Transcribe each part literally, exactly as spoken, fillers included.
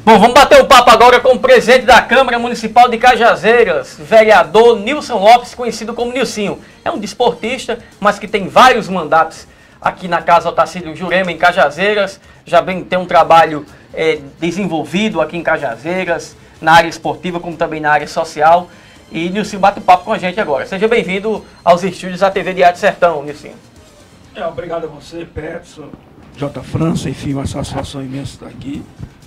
Bom, vamos bater o papo agora com o presidente da Câmara Municipal de Cajazeiras, vereador Nilson Lopes, conhecido como Nilcinho. É um desportista, mas que tem vários mandatos aqui na Casa Otacílio Jurema, em Cajazeiras. Já vem ter um trabalho é, desenvolvido aqui em Cajazeiras, na área esportiva, como também na área social. E Nilcinho bate o papo com a gente agora. Seja bem-vindo aos estúdios da T V Diário Sertão, Nilcinho. É, obrigado a você, Peterson, J. França, enfim, uma satisfação imensa estar aqui.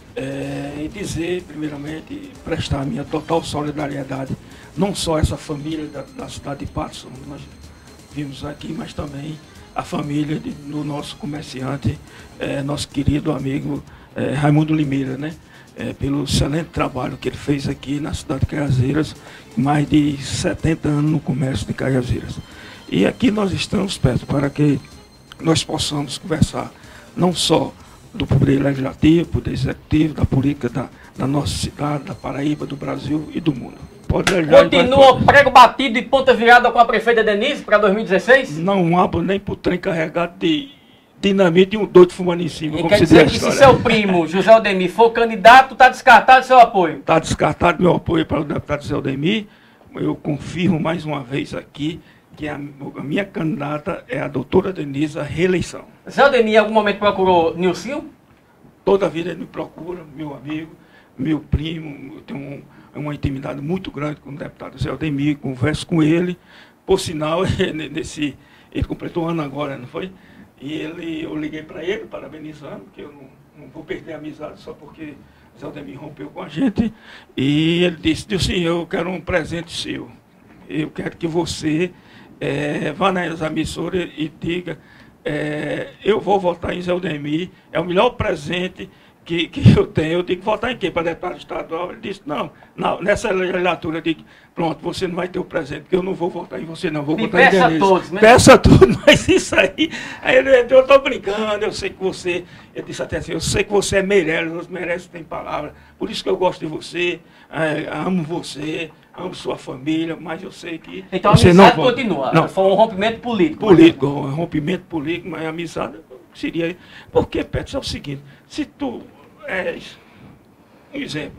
É, e dizer, primeiramente, prestar a minha total solidariedade, não só a essa família da, da cidade de Patos, onde nós vimos aqui, mas também a família de, do nosso comerciante, é, nosso querido amigo é, Raimundo Limeira, né? É, pelo excelente trabalho que ele fez aqui na cidade de Cajazeiras, mais de setenta anos no comércio de Cajazeiras. E aqui nós estamos perto para que nós possamos conversar não só do Poder Legislativo, Poder Executivo, da política da, da nossa cidade, da Paraíba, do Brasil e do mundo. Pode Continua o prego batido e ponta virada com a prefeita Denise para dois mil e dezesseis? Não abro nem por trem carregado de dinamite e um doido fumando em cima. E como quer se dizer que se seu primo, José Aldemir, for candidato, está descartado seu apoio? Está descartado meu apoio para o deputado José Aldemir. Eu confirmo mais uma vez aqui que a, a minha candidata é a doutora Denise, a reeleição. Zé Aldemir em algum momento procurou Nilcinho? Toda a vida ele me procura, meu amigo, meu primo, eu tenho um, uma intimidade muito grande com o deputado Zé Aldemir, converso com ele. Por sinal, nesse, ele completou um ano agora, não foi? E ele, eu liguei para ele, parabenizando, porque eu não, não vou perder a amizade só porque Zé Aldemir rompeu com a gente. E ele disse, disse assim, eu quero um presente seu. Eu quero que você é, vá nas emissoras e diga, é, eu vou votar em Zé Aldemir, é o melhor presente que, que eu tenho. Eu digo, votar em quê? Para deputado estadual? Ele disse, não, não, nessa legislatura, eu digo, pronto, você não vai ter o presente, porque eu não vou votar em você, não, vou Me votar em Denise. Peça a todos, né? Peça a todos, mas isso aí, aí ele, eu estou brincando, eu sei que você, eu disse até assim, eu sei que você é Meirelles, os Meirelles têm palavra, por isso que eu gosto de você, é, amo você, amo sua família, mas eu sei que... Então você a amizade não continua, não. foi um rompimento político. Político, um rompimento político, mas a amizade seria... Porque, Petro, é o seguinte, se tu és, um exemplo,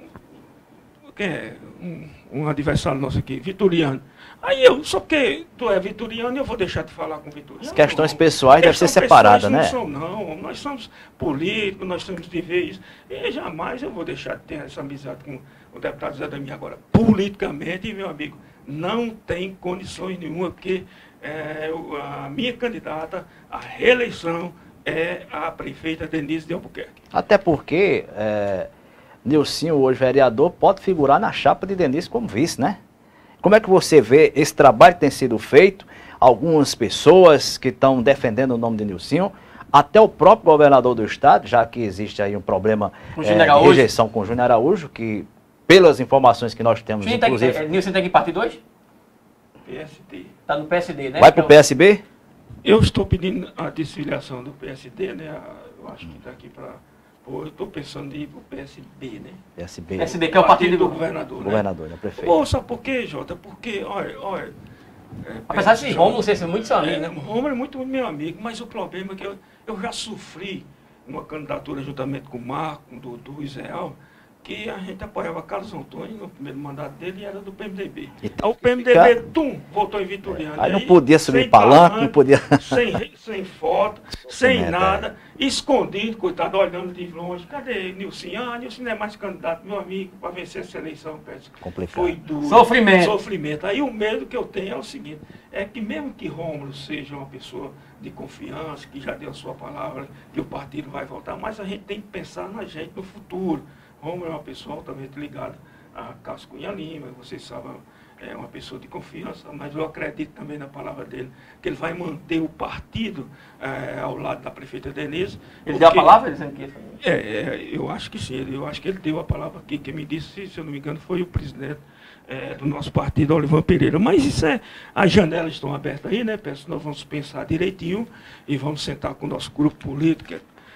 que é um, um adversário nosso aqui, Vitoriano, aí eu, só porque tu é Vitoriano, eu vou deixar de falar com Vitoriano. As questões não. pessoais devem ser separadas, né? Não são, não, nós somos políticos, nós temos de ver isso, e jamais eu vou deixar de ter essa amizade com o deputado Zé Aldemir agora. Politicamente, meu amigo, não tem condições nenhuma, porque é, a minha candidata à reeleição é a prefeita Denise de Albuquerque. Até porque é, Nilcinho, hoje vereador, pode figurar na chapa de Denise como vice, né? Como é que você vê esse trabalho que tem sido feito? Algumas pessoas que estão defendendo o nome de Nilcinho, até o próprio governador do estado, já que existe aí um problema com é, de rejeição com o Júnior Araújo, que pelas informações que nós temos, Sim, inclusive... Tem, é, Nilson tem que partido hoje? P S D. Está no P S D, né? Vai para o P S B? Eu estou pedindo a desfiliação do P S D, né? Eu acho que daqui para... Eu estou pensando em ir para o P S B, né? P S B. P S B, que é o partido, partido do do governador, né? Governador, né? Prefeito. Pô, sabe por quê, Jota? Porque, olha, olha... É, Apesar de Jota, Romulo ser muito seu amigo, é, né? Romulo é muito meu amigo, mas o problema é que eu, eu já sofri uma candidatura juntamente com o Marco, do, do Israel, que a gente apoiava Carlos Antônio no primeiro mandato dele e era do P M D B. Então, Aí o P M D B, fica... tum, votou em Vitoriano. Aí não podia subir palanque, não podia... Sem, sem foto, sem é, nada, é. escondido, coitado, olhando de longe. Cadê Nilcinho? Ah, Nilcinho não é mais candidato, meu amigo, para vencer essa eleição. Complicado. Foi duro. Sofrimento. Sofrimento. Aí o medo que eu tenho é o seguinte, é que mesmo que Rômulo seja uma pessoa de confiança, que já deu a sua palavra, que o partido vai voltar, mas a gente tem que pensar na gente, no futuro. Rômulo é uma pessoa altamente ligada a Carlos Cunha Lima, vocês sabem, é uma pessoa de confiança, mas eu acredito também na palavra dele, que ele vai manter o partido é, ao lado da prefeita Denise. Ele porque, deu a palavra dizendo que... É, é, eu acho que sim, eu acho que ele deu a palavra aqui, quem me disse, se eu não me engano, foi o presidente é, do nosso partido, Olivan Pereira. Mas isso é, as janelas estão abertas aí, né, peço, nós vamos pensar direitinho e vamos sentar com o nosso grupo político,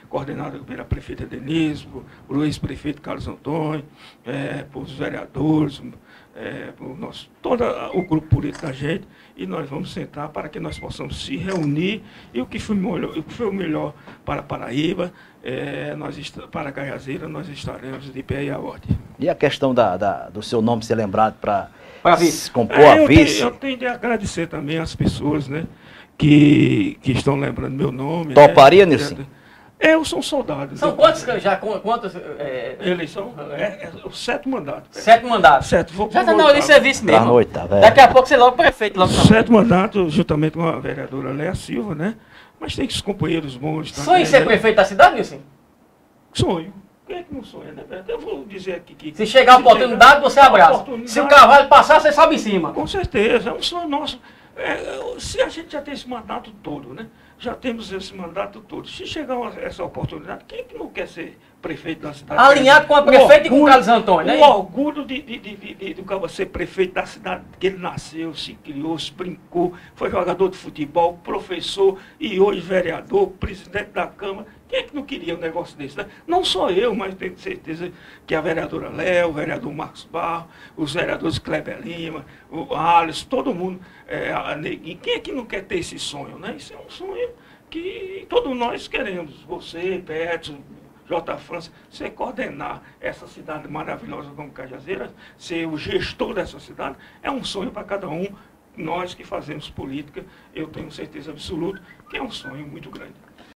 coordenada pela prefeita Denise, por, por ex-prefeito Carlos Antônio, é, por os vereadores, é, por nosso, todo o grupo político da gente, e nós vamos sentar para que nós possamos se reunir, e o que foi, melhor, o, que foi o melhor para Paraíba, é, nós, para Cajazeiras, nós estaremos de pé e à ordem. E a questão da, da, do seu nome ser lembrado para compor é, a eu vice? Tenho, eu tenho de agradecer também às pessoas, né, que, que estão lembrando meu nome. Toparia, né? Nilson? Eu sou um soldado. São quantos já? Quantos? É... Eleição? É, é o sétimo mandato. Sete mandatos. Sete, vou já está na hora de serviço mesmo. Tá noite, tá, Daqui a pouco você logo prefeito. Logo sétimo mandato, juntamente com a vereadora Léa Silva, né? Mas tem os companheiros bons também. Sonho em ser né? prefeito da cidade, Nilson? Sonho. Quem é que não sonha, né? Eu vou dizer aqui que... Se chegar a oportunidade, você abraça. Se o cavalo passar, você sobe em cima. Com certeza, é um sonho nosso. É, se a gente já tem esse mandato todo, né? Já temos esse mandato todo. Se chegar uma, essa oportunidade, quem é que não quer ser prefeito da cidade? Alinhado com a prefeita e com o Carlos Antônio, né? O orgulho de, de, de, de, de, de do ser prefeito da cidade que ele nasceu, se criou, se brincou, foi jogador de futebol, professor e hoje vereador, presidente da Câmara. Quem é que não queria um negócio desse, né? Não só eu, mas tenho certeza que a vereadora Léo, o vereador Marcos Barro, os vereadores Kleber Lima, o Alisson, todo mundo, é, a Neguinho. Quem é que não quer ter esse sonho, né? Isso é um sonho que todos nós queremos. Você, Petro, J. França, você coordenar essa cidade maravilhosa como Cajazeiras, ser o gestor dessa cidade, é um sonho para cada um. Nós que fazemos política, eu tenho certeza absoluta que é um sonho muito grande.